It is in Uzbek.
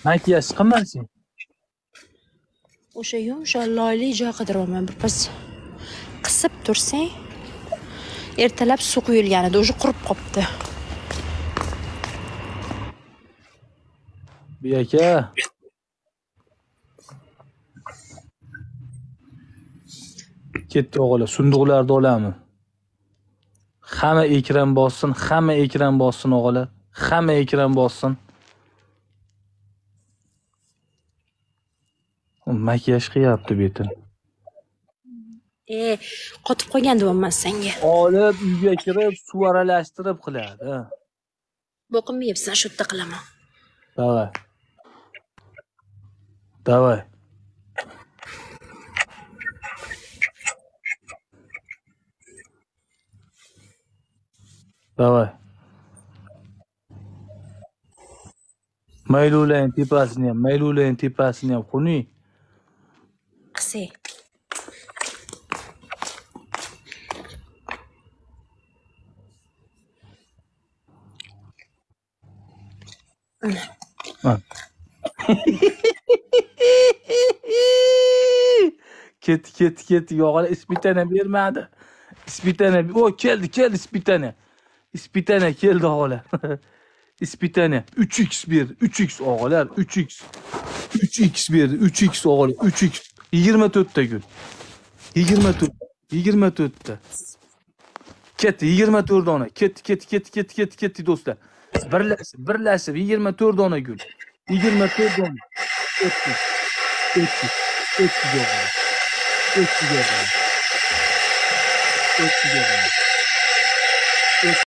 Makiyaj qilmasin. O'sha yumshoq loyli joy qidiryapman. Birpas qisib tursang, ertalab suv quyilgan edi, o'sha qurib qopti. Bu aka. Ketdi o'g'li, sunduqlarni olamiz. Hamma ekran bossin, hamma ekran bossin o'g'li. Hamma ekran bossin. Makiyaj qilyapti betin. Qotib qolgan deyapman senga. Olib uyga kirib, suv aralashtirib qiladi. Boqinmayapsan, shu yerda qilaman. Davay. Davay. Davay. Maylulayning tepasini ham quning. Qisay. Ketdi. Yo'g'ala ispitana bermadi. Ispitana, keldi ispitana. Ispitana keldi o'g'la. Ispitana 3x berdi. 3x o'g'lar, 3x. 3x berdi. 3x o'g'li, 3x. 24 ta gul. 24 ta. Ketdi 24 dona. Ketdi do'stlar. Birlashib 24 dona gul. 24 dona. Ketdi. Ketdi.